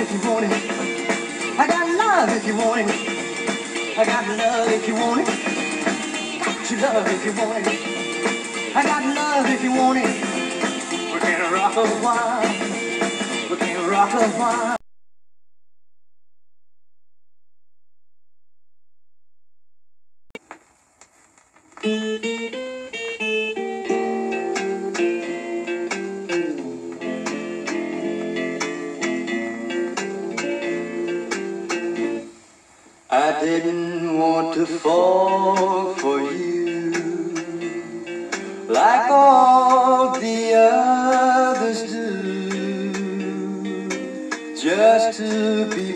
if you want it. I got love if you want it. I got love if you want it. Got your love if you want it. I got love if you want it. We can rock a while. We can rock a while. I didn't want to fall for you like all the others do, just to be